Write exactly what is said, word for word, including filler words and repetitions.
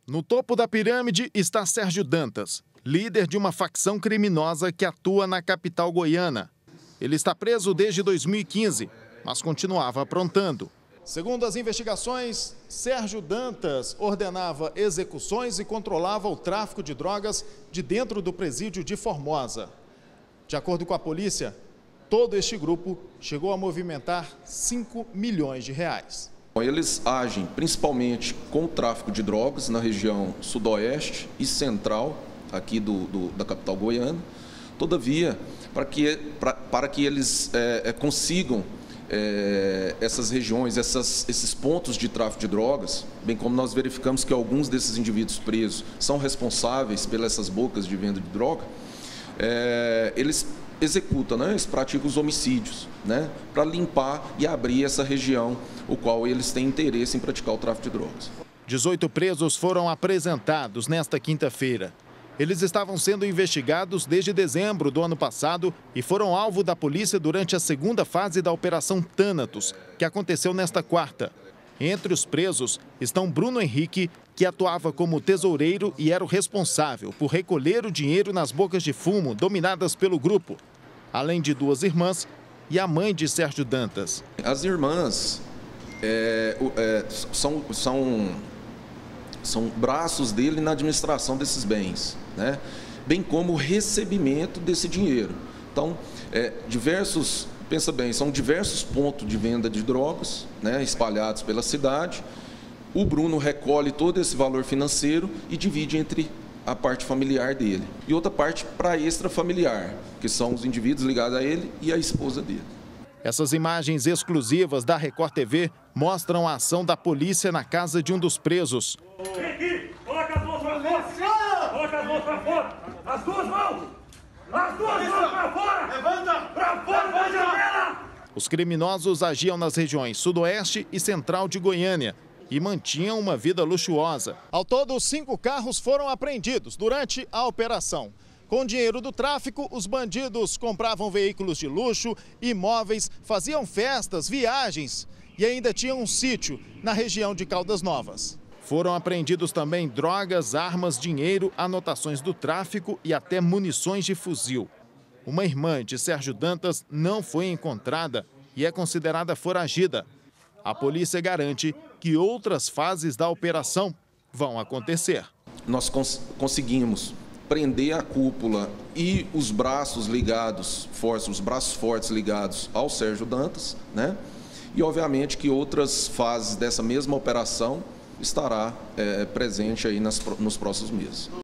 No topo da pirâmide está Sérgio Dantas, líder de uma facção criminosa que atua na capital goiana. Ele está preso desde dois mil e quinze, mas continuava aprontando. Segundo as investigações, Sérgio Dantas ordenava execuções e controlava o tráfico de drogas de dentro do presídio de Formosa. De acordo com a polícia, todo este grupo chegou a movimentar cinco milhões de reais. Eles agem principalmente com o tráfico de drogas na região sudoeste e central aqui do, do, da capital goiana. Todavia, para que, para, para que eles é, consigam é, essas regiões, essas, esses pontos de tráfico de drogas, bem como nós verificamos que alguns desses indivíduos presos são responsáveis pelas essas bocas de venda de droga, é, eles executam, né? Eles praticam os homicídios, né? Para limpar e abrir essa região, o qual eles têm interesse em praticar o tráfico de drogas. dezoito presos foram apresentados nesta quinta-feira. Eles estavam sendo investigados desde dezembro do ano passado e foram alvo da polícia durante a segunda fase da Operação Thanatos, que aconteceu nesta quarta. Entre os presos estão Bruno Henrique, que atuava como tesoureiro e era o responsável por recolher o dinheiro nas bocas de fumo dominadas pelo grupo, além de duas irmãs e a mãe de Sérgio Dantas. As irmãs é, é, são, são, são braços dele na administração desses bens, né? Bem como o recebimento desse dinheiro. Então, é, diversos... Pensa bem, são diversos pontos de venda de drogas, né, espalhados pela cidade. O Bruno recolhe todo esse valor financeiro e divide entre a parte familiar dele. E outra parte para extrafamiliar, que são os indivíduos ligados a ele e a esposa dele. Essas imagens exclusivas da Record T V mostram a ação da polícia na casa de um dos presos. Vem aqui, coloca as mãos para fora! Coloca as mãos para fora! As duas mãos! As duas mãos para fora! Levanta! Para fora da janela! Os criminosos agiam nas regiões sudoeste e central de Goiânia e mantinham uma vida luxuosa. Ao todo, cinco carros foram apreendidos durante a operação. Com dinheiro do tráfico, os bandidos compravam veículos de luxo, imóveis, faziam festas, viagens e ainda tinham um sítio na região de Caldas Novas. Foram apreendidos também drogas, armas, dinheiro, anotações do tráfico e até munições de fuzil. Uma irmã de Sérgio Dantas não foi encontrada e é considerada foragida. A polícia garante que outras fases da operação vão acontecer. Nós cons- conseguimos prender a cúpula e os braços ligados, fortes, os braços fortes ligados ao Sérgio Dantas, né? E obviamente que outras fases dessa mesma operação estará é, presente aí nas, nos próximos meses.